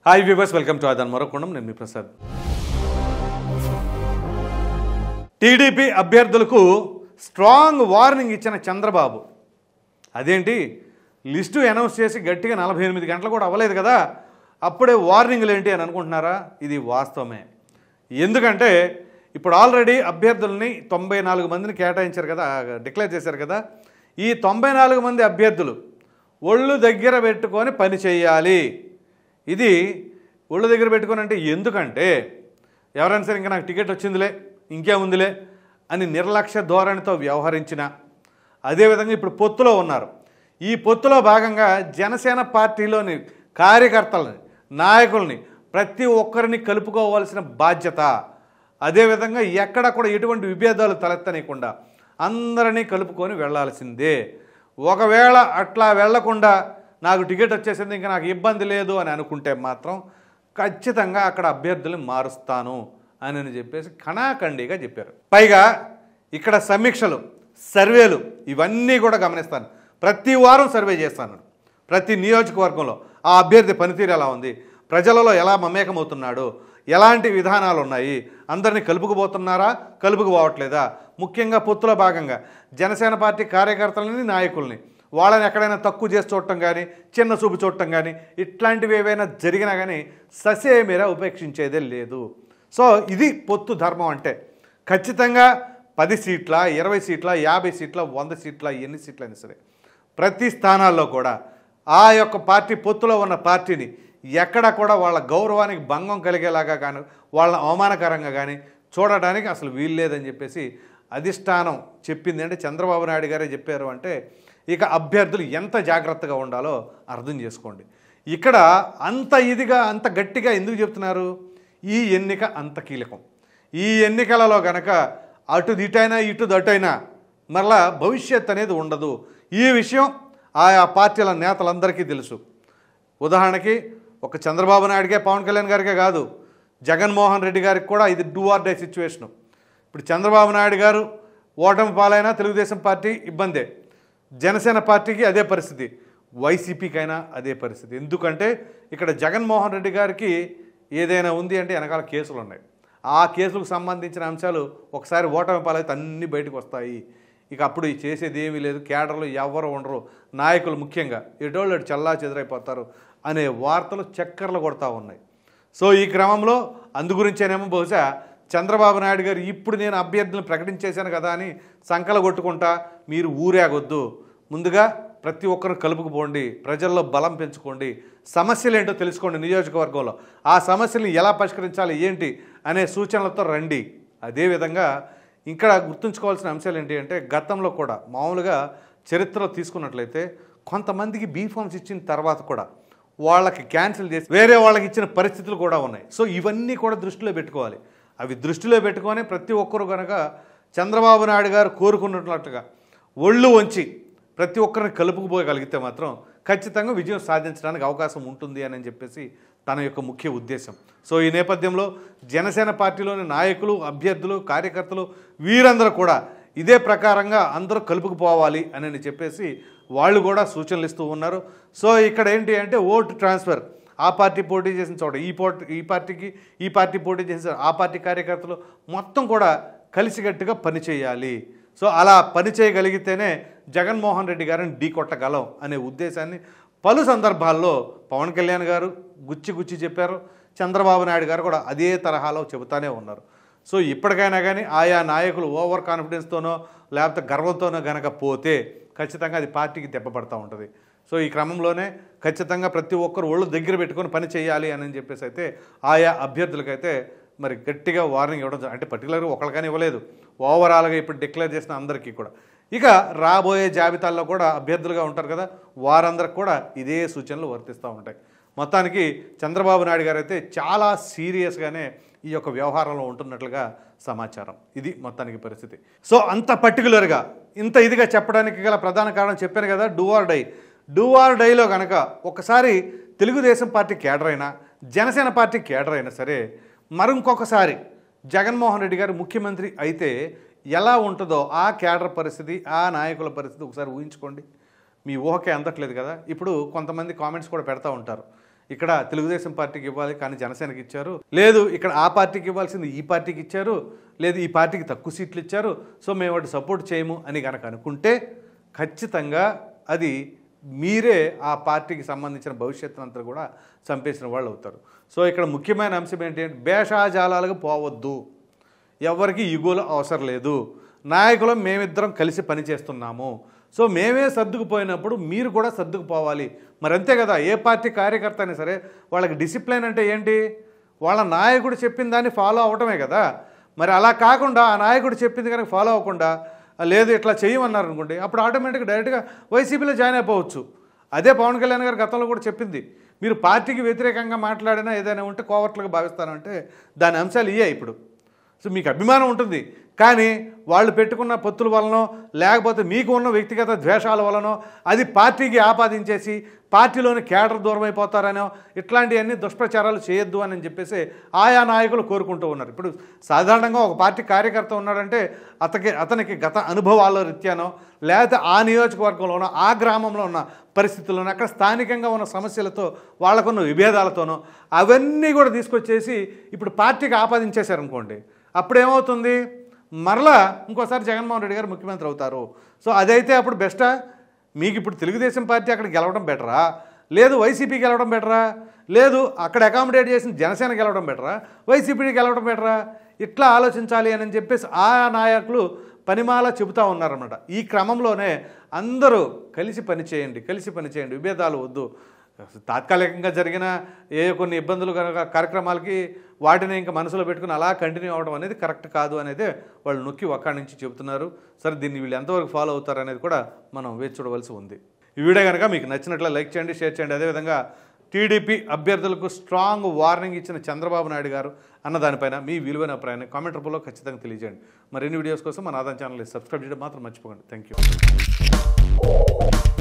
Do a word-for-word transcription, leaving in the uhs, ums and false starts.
Hi viewers, welcome to ఆదాన్ మరొకొండం. నేను మీ ప్రసాద్. టీడీపీ అభ్యర్థులకు స్ట్రాంగ్ వార్నింగ్ ఇచ్చిన చంద్రబాబు. అదేంటి, లిస్టు అనౌన్స్ చేసి గట్టిగా నలభై ఎనిమిది గంటలు కూడా అవ్వలేదు కదా, అప్పుడే వార్నింగ్లు ఏంటి అని అనుకుంటున్నారా? ఇది వాస్తవమే. ఎందుకంటే ఇప్పుడు ఆల్రెడీ అభ్యర్థుల్ని తొంభై నాలుగు మందిని కేటాయించారు కదా, డిక్లేర్ చేశారు కదా. ఈ తొంభై నాలుగు మంది అభ్యర్థులు ఒళ్ళు దగ్గర పెట్టుకొని పని చేయాలి. ఇది ఒళ్ళు దగ్గర పెట్టుకొని అంటే ఎందుకంటే ఎవరైనా సరే ఇంకా నాకు టికెట్ వచ్చిందిలే, ఇంకేముందిలే అని నిర్లక్ష్య ధోరణితో వ్యవహరించిన, అదేవిధంగా ఇప్పుడు పొత్తులో ఉన్నారు. ఈ పొత్తులో భాగంగా జనసేన పార్టీలోని కార్యకర్తలని, నాయకుల్ని ప్రతి ఒక్కరిని కలుపుకోవాల్సిన బాధ్యత, అదేవిధంగా ఎక్కడ కూడా ఎటువంటి విభేదాలు తలెత్తనీయకుండా అందరినీ కలుపుకొని వెళ్లాల్సిందే. ఒకవేళ అట్లా వెళ్లకుండా నాకు టికెట్ వచ్చేసింది, ఇంకా నాకు ఇబ్బంది లేదు అని అనుకుంటే మాత్రం ఖచ్చితంగా అక్కడ అభ్యర్థులను మారుస్తాను అని చెప్పేసి ఖణాఖండిగా చెప్పారు. పైగా ఇక్కడ సమీక్షలు, సర్వేలు ఇవన్నీ కూడా గమనిస్తాను. ప్రతి వారం సర్వే చేస్తాను. ప్రతి నియోజకవర్గంలో ఆ అభ్యర్థి పనితీరు ఎలా ఉంది, ప్రజలలో ఎలా మమేకమవుతున్నాడు, ఎలాంటి విధానాలు ఉన్నాయి, అందరినీ కలుపుకుపోతున్నారా, కలుపుకుపోవట్లేదా, ముఖ్యంగా పొత్తులో భాగంగా జనసేన పార్టీ కార్యకర్తలని, నాయకుల్ని వాళ్ళని ఎక్కడైనా తక్కువ చేసి చూడటం కానీ, చిన్న చూపు చూడటం కానీ, ఇట్లాంటివి ఏవైనా జరిగినా కానీ ససేమిరా ఉపేక్షించేదే లేదు. సో ఇది పొత్తు ధర్మం అంటే. ఖచ్చితంగా పది సీట్ల, ఇరవై సీట్ల, యాభై సీట్ల, వంద సీట్ల, ఎన్ని సీట్లు అయినా సరే ప్రతి స్థానాల్లో కూడా ఆ యొక్క పార్టీ, పొత్తులో ఉన్న పార్టీని ఎక్కడ కూడా వాళ్ళ గౌరవానికి భంగం కలిగేలాగా కానీ, వాళ్ళని అవమానకరంగా కానీ చూడడానికి అసలు వీల్లేదని చెప్పేసి అధిష్టానం చెప్పింది. అంటే చంద్రబాబు నాయుడు గారే చెప్పారు అంటే ఇక అభ్యర్థులు ఎంత జాగ్రత్తగా ఉండాలో అర్థం చేసుకోండి. ఇక్కడ అంత ఇదిగా, అంత గట్టిగా ఎందుకు చెప్తున్నారు? ఈ ఎన్నిక అంత కీలకం. ఈ ఎన్నికలలో కనుక అటు ఇటైనా ఇటు దటైనా మరలా భవిష్యత్ అనేది ఉండదు. ఈ విషయం ఆయా పార్టీల నేతలందరికీ తెలుసు. ఉదాహరణకి ఒక చంద్రబాబు నాయుడికే, పవన్ కళ్యాణ్ గారికే కాదు, జగన్మోహన్ రెడ్డి గారికి కూడా ఇది డూ ఆర్ డై సిచ్యువేషను. ఇప్పుడు చంద్రబాబు నాయుడు గారు ఓటమి పాలైనా తెలుగుదేశం పార్టీ ఇబ్బందే, జనసేన పార్టీకి అదే పరిస్థితి, వైసీపీకైనా అదే పరిస్థితి. ఎందుకంటే ఇక్కడ జగన్మోహన్ రెడ్డి గారికి ఏదైనా ఉంది అంటే వెనకాల కేసులు ఉన్నాయి. ఆ కేసులకు సంబంధించిన అంశాలు ఒకసారి ఓటమి పాలైతే అన్నీ బయటకు వస్తాయి. ఇక అప్పుడు చేసేది ఏమీ లేదు, కేడర్లు ఎవరు ఉండరు, నాయకులు ముఖ్యంగా ఎటోళ్ళు అటు చల్లా చెదరైపోతారు అనే వార్తలు చక్కర్లు కొడతా ఉన్నాయి. సో ఈ క్రమంలో అందుగురించేనేమో బహుశా చంద్రబాబు నాయుడు గారు ఇప్పుడు నేను అభ్యర్థులను ప్రకటించేశాను కదా అని సంకల కొట్టుకుంటా మీరు ఊరేగొద్దు, ముందుగా ప్రతి ఒక్కరు కలుపుకుపోండి, ప్రజల్లో బలం పెంచుకోండి, సమస్యలు ఏంటో తెలుసుకోండి, నియోజకవర్గంలో ఆ సమస్యలను ఎలా పరిష్కరించాలి ఏంటి అనే సూచనలతో రండి. అదేవిధంగా ఇక్కడ గుర్తుంచుకోవాల్సిన అంశాలు ఏంటి అంటే గతంలో కూడా మామూలుగా చరిత్రలో తీసుకున్నట్లయితే కొంతమందికి బీఫామ్స్ ఇచ్చిన తర్వాత కూడా వాళ్ళకి క్యాన్సిల్ చేసి వేరే వాళ్ళకి ఇచ్చిన పరిస్థితులు కూడా ఉన్నాయి. సో ఇవన్నీ కూడా దృష్టిలో పెట్టుకోవాలి. అవి దృష్టిలో పెట్టుకొని ప్రతి ఒక్కరు కనుక చంద్రబాబు నాయుడు గారు కోరుకున్నట్లుగా ఒళ్ళు వంచి ప్రతి ఒక్కరిని కలుపుకుపోగలిగితే మాత్రం ఖచ్చితంగా విజయం సాధించడానికి అవకాశం ఉంటుంది అని చెప్పేసి తన యొక్క ముఖ్య ఉద్దేశం. సో ఈ నేపథ్యంలో జనసేన పార్టీలోని నాయకులు, అభ్యర్థులు, కార్యకర్తలు వీరందరూ కూడా ఇదే ప్రకారంగా అందరూ కలుపుకుపోవాలి అని చెప్పేసి వాళ్ళు కూడా సూచనలు ఇస్తూ ఉన్నారు. సో ఇక్కడ ఏంటి అంటే ఓటు ట్రాన్స్ఫర్, ఆ పార్టీ పోటీ చేసిన చోట ఈ పోటీ, ఈ పార్టీకి ఈ పార్టీ పోటీ చేసిన ఆ పార్టీ కార్యకర్తలు మొత్తం కూడా కలిసికట్టుగా పనిచేయాలి. సో అలా పని చేయగలిగితేనే జగన్మోహన్ రెడ్డి గారిని ఢీ కొట్టగలం అనే ఉద్దేశాన్ని పలు సందర్భాల్లో పవన్ కళ్యాణ్ గారు గుచ్చి గుచ్చి చెప్పారు. చంద్రబాబు నాయుడు గారు కూడా అదే తరహాలో చెబుతానే ఉన్నారు. సో ఇప్పటికైనా కానీ ఆయా నాయకులు ఓవర్ కాన్ఫిడెన్స్తోనో లేకపోతే గర్వంతోనో గనక పోతే ఖచ్చితంగా అది పార్టీకి దెబ్బపడతా ఉంటుంది. సో ఈ క్రమంలోనే ఖచ్చితంగా ప్రతి ఒక్కరు ఒళ్ళు దగ్గర పెట్టుకొని పని చేయాలి అని చెప్పేసి అయితే ఆయా అభ్యర్థులకైతే మరి గట్టిగా వార్నింగ్ ఇవ్వడం, అంటే పర్టికులర్గా ఒకరికైనా ఇవ్వలేదు, ఓవరాల్గా ఇప్పుడు డిక్లేర్ చేసిన అందరికీ కూడా. ఇక రాబోయే జాబితాల్లో కూడా అభ్యర్థులుగా ఉంటారు కదా, వారందరికి కూడా ఇదే సూచనలు వర్తిస్తూ ఉంటాయి. మొత్తానికి చంద్రబాబు నాయుడు గారు అయితే చాలా సీరియస్గానే ఈ యొక్క వ్యవహారంలో ఉంటున్నట్లుగా సమాచారం. ఇది మొత్తానికి పరిస్థితి. సో అంత పర్టికులర్గా ఇంత ఇదిగా చెప్పడానికి గల ప్రధాన కారణం చెప్పాను కదా, డూ ఆర్ డై. డూ ఆర్ డైలో కనుక ఒకసారి తెలుగుదేశం పార్టీ కేడర్ అయినా, జనసేన పార్టీ కేడర్ అయినా సరే మరింకొకసారి జగన్మోహన్ రెడ్డి గారు ముఖ్యమంత్రి అయితే ఎలా ఉంటుందో ఆ కేడర్ పరిస్థితి, ఆ నాయకుల పరిస్థితి ఒకసారి ఊహించుకోండి. మీ ఊహకే అందట్లేదు కదా. ఇప్పుడు కొంతమంది కామెంట్స్ కూడా పెడతా ఉంటారు, ఇక్కడ తెలుగుదేశం పార్టీకి ఇవ్వాలి కానీ జనసేనకి ఇచ్చారు, లేదు ఇక్కడ ఆ పార్టీకి ఇవ్వాల్సింది ఈ పార్టీకి ఇచ్చారు, లేదు ఈ పార్టీకి తక్కువ సీట్లు ఇచ్చారు, సో మేము వాటి సపోర్ట్ చేయము అని కనుక అనుకుంటే ఖచ్చితంగా అది మీరే ఆ పార్టీకి సంబంధించిన భవిష్యత్తు అంతా కూడా చంపేసిన వాళ్ళు అవుతారు. సో ఇక్కడ ముఖ్యమైన అంశం ఏంటి అంటే భేషాజాలాలకు పోవద్దు, ఎవరికి ఈగోలు అవసరం లేదు, నాయకులు మేమిద్దరం కలిసి పనిచేస్తున్నాము, సో మేమే సర్దుకుపోయినప్పుడు మీరు కూడా సర్దుకుపోవాలి. మరి అంతే కదా, ఏ పార్టీ కార్యకర్త అయినా సరే వాళ్ళకి డిసిప్లిన్ అంటే ఏంటి, వాళ్ళ నాయకుడు చెప్పిన దాన్ని ఫాలో అవటమే కదా. మరి అలా కాకుండా ఆ నాయకుడు చెప్పింది కనుక ఫాలో అవ్వకుండా లేదు ఇట్లా చేయమన్నారు అనుకోండి, అప్పుడు ఆటోమేటిక్గా డైరెక్ట్గా వైసీపీలో జాయిన్ అయిపోవచ్చు. అదే పవన్ కళ్యాణ్ గారు గతంలో కూడా చెప్పింది, మీరు పార్టీకి వ్యతిరేకంగా మాట్లాడినా ఏదైనా ఉంటే కోవర్ట్లుగా భావిస్తానంటే దాని అంశాలు ఇయ్యాయి ఇప్పుడు. సో మీకు అభిమానం ఉంటుంది, కానీ వాళ్ళు పెట్టుకున్న పొత్తుల వలనో లేకపోతే మీకు ఉన్న వ్యక్తిగత ద్వేషాల వలనో అది పార్టీకి ఆపాదించేసి పార్టీలోని కేడర్ దూరం అయిపోతారనో ఇట్లాంటివన్నీ దుష్ప్రచారాలు చేయొద్దు అని చెప్పేసి ఆయా నాయకులు కోరుకుంటూ ఉన్నారు. ఇప్పుడు సాధారణంగా ఒక పార్టీ కార్యకర్త ఉన్నాడంటే అతనికి అతనికి గత అనుభవాల రీత్యానో లేకపోతే ఆ నియోజకవర్గంలోనో ఆ గ్రామంలో ఉన్న పరిస్థితుల్లోనో అక్కడ స్థానికంగా ఉన్న సమస్యలతో వాళ్ళకున్న విభేదాలతోనో అవన్నీ కూడా తీసుకొచ్చేసి ఇప్పుడు పార్టీకి ఆపాదించేశారనుకోండి, అప్పుడేమవుతుంది, మరలా ఇంకోసారి జగన్మోహన్ రెడ్డి గారు ముఖ్యమంత్రి అవుతారు. సో అదైతే అప్పుడు బెస్టా, మీకు ఇప్పుడు తెలుగుదేశం పార్టీ అక్కడ గెలవడం బెటరా, లేదు వైసీపీ గెలవడం బెటరా, లేదు అక్కడ అకామిడేట్ చేసిన జనసేన గెలవడం బెటరా, వైసీపీ గెలవడం బెటరా, ఇట్లా ఆలోచించాలి అని చెప్పేసి ఆ నాయకులు పనిమాల చెబుతూ ఉన్నారన్నమాట. ఈ క్రమంలోనే అందరూ కలిసి పనిచేయండి, కలిసి పనిచేయండి, విభేదాలు వద్దు. తాత్కాలికంగా జరిగిన ఏ కొన్ని ఇబ్బందులు కనుక కార్యక్రమాలకి వాటిని ఇంకా మనసులో పెట్టుకుని అలా కంటిన్యూ అవ్వడం అనేది కరెక్ట్ కాదు అనేది వాళ్ళు నొక్కి ఒక్కడి నుంచి చెబుతున్నారు. సరే దీన్ని వీళ్ళు ఎంతవరకు ఫాలో అవుతారు అనేది కూడా మనం వేచి చూడవలసి ఉంది. ఈ వీడియో కనుక మీకు నచ్చినట్లే లైక్ చేయండి, షేర్ చేయండి. అదేవిధంగా టీడీపీ అభ్యర్థులకు స్ట్రాంగ్ వార్నింగ్ ఇచ్చిన చంద్రబాబు నాయుడు గారు అన్న దానిపైన మీ విలువైన అభిప్రాయాన్ని కామెంట్ రూపంలో ఖచ్చితంగా తెలియజేయండి. మరిన్ని వీడియోస్ కోసం మన ఆదాయం ఛానల్ని సబ్స్క్రైబ్ చేయడం మాత్రం మర్చిపోకండి. Thank you.